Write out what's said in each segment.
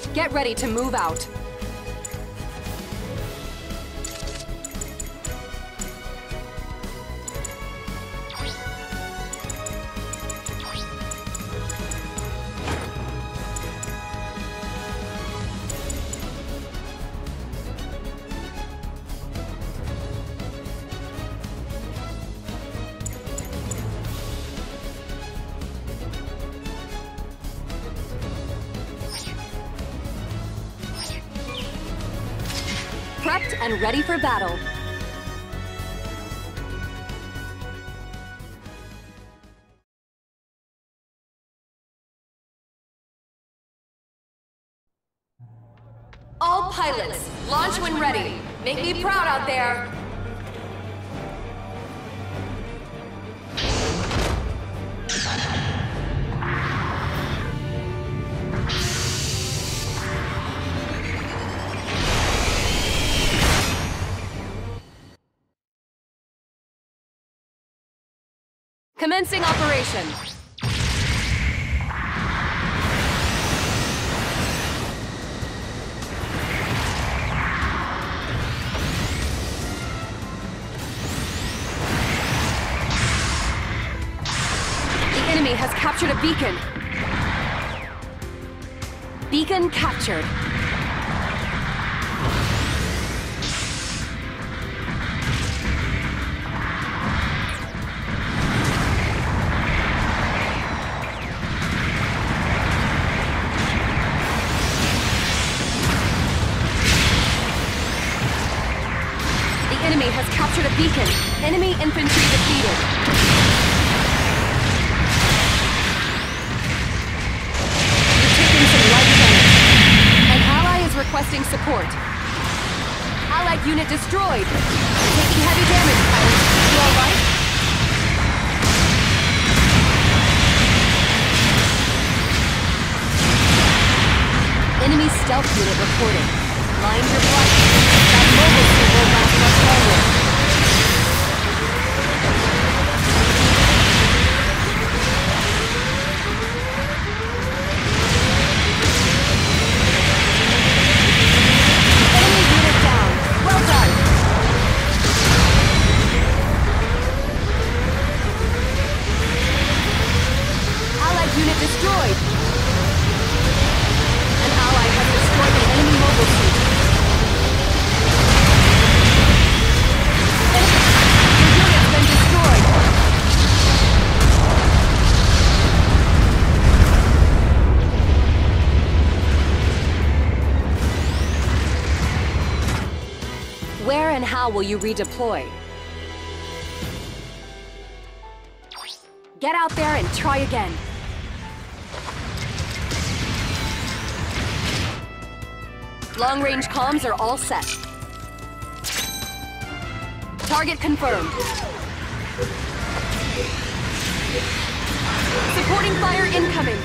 Get ready to move out. Prepped and ready for battle. All pilots, launch when ready. Make me proud out there. Commencing operation. The enemy has captured a beacon. Beacon captured. Enemy has captured a beacon. Enemy infantry defeated. You're taking some light damage. An ally is requesting support. Allied unit destroyed. You're taking heavy damage, pilot. You alright? Enemy stealth unit reported. Mind your flight. That mobile suit will last much longer. Enemy unit down. Well done. Allied unit destroyed. An ally has destroyed an enemy mobile suit. Where and how will you redeploy? Get out there and try again. Long-range comms are all set. Target confirmed. Supporting fire incoming.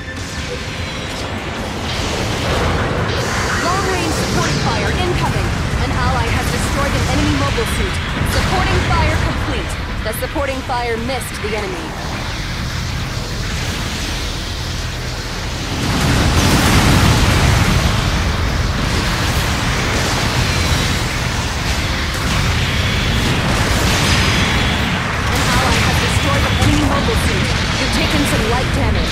Long-range supporting fire incoming. An ally has destroyed an enemy mobile suit. Supporting fire complete. The supporting fire missed the enemy. An ally has destroyed an enemy mobile suit. You've taken some light damage.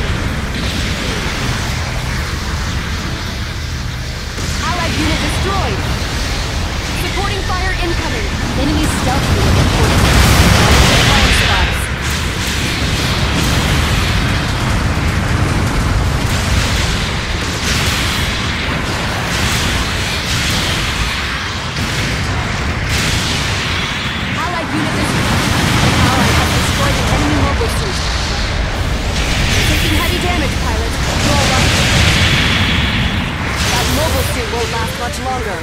Allied unit destroyed. Supporting fire incoming. Enemy stealth unit reported. Blind spots. Allied unit destroyed. An ally has destroyed an enemy mobile suit. Taking heavy damage, pilot. Roll up. That mobile suit won't last much longer.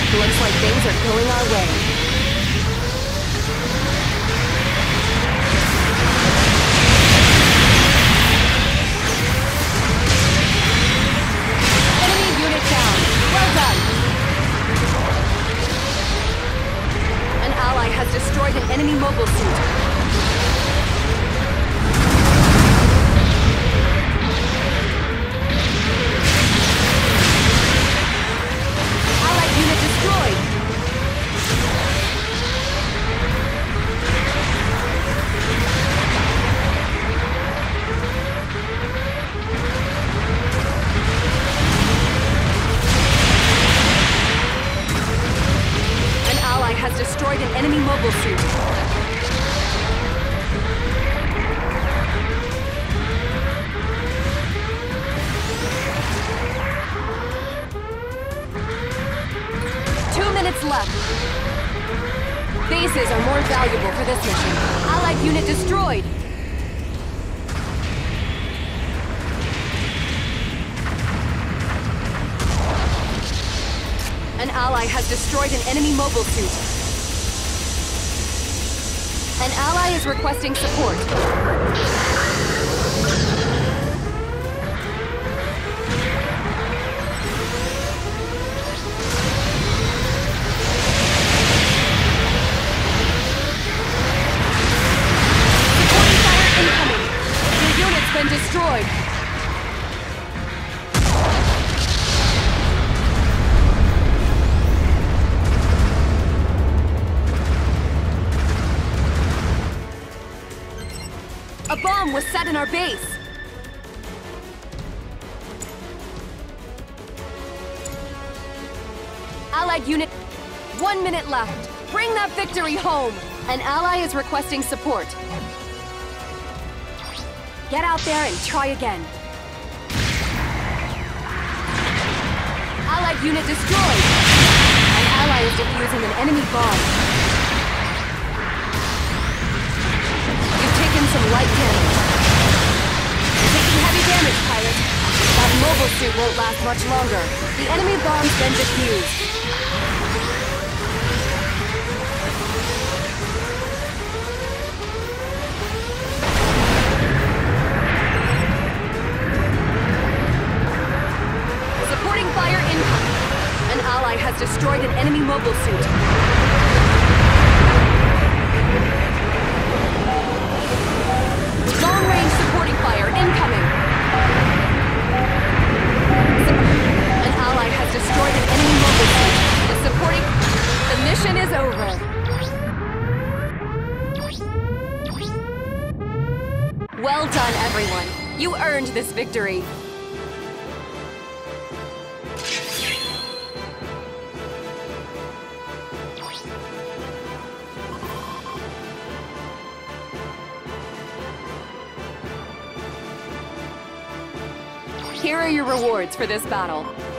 Looks like things are going our way. Enemy unit down. Well done. An ally has destroyed an enemy mobile suit. Destroyed an enemy mobile suit. Left. Bases are more valuable for this mission. Allied unit destroyed. An ally has destroyed an enemy mobile suit. An ally is requesting support. Been destroyed. A bomb was set in our base. Allied unit. 1 minute left. Bring that victory home. An ally is requesting support. Get out there and try again. Allied unit destroyed. An ally is defusing an enemy bomb. You've taken some light damage. You're taking heavy damage, pilot. That mobile suit won't last much longer. The enemy bomb's been defused. Fire incoming. An ally has destroyed an enemy mobile suit. Long-range supporting fire incoming. An ally has destroyed an enemy mobile suit. The mission is over. Well done, everyone. You earned this victory. Here are your rewards for this battle.